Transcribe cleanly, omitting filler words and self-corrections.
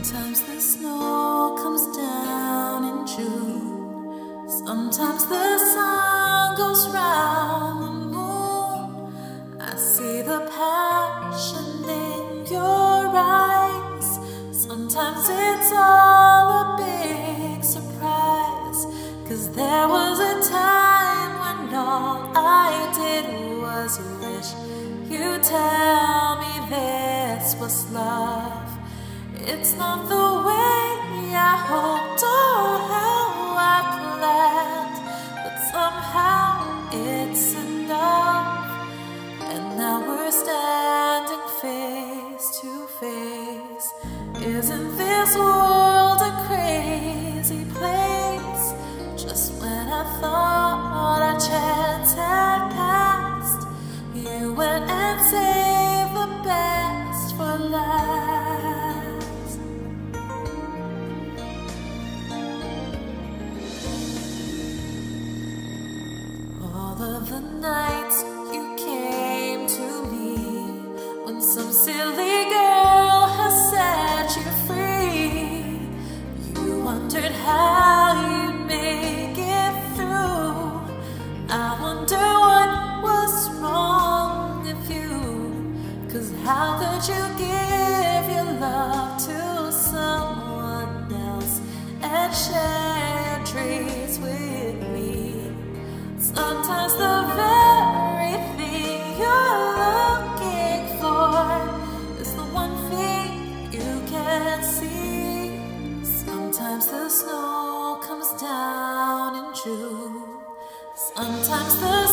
Sometimes the snow comes down in June. Sometimes the sun goes round the moon. I see the passion in your eyes. Sometimes it's all a big surprise, 'cause there was a time when all I did was wish you'd tell me this was love. It's not the way I hoped or how I planned, but somehow it's enough. And now we're standing face to face. Isn't this world a crazy place? Just when I thought our chance had passed, you went and saved the best for last. All of the nights you came to me when some silly girl has set you free, you wondered how you'd make it through. I wonder what was wrong with you, 'cause how could you give your love to someone else and share your dreams with me? Sometimes the very thing you're looking for is the one thing you can't see. Sometimes the snow comes down in June. Sometimes the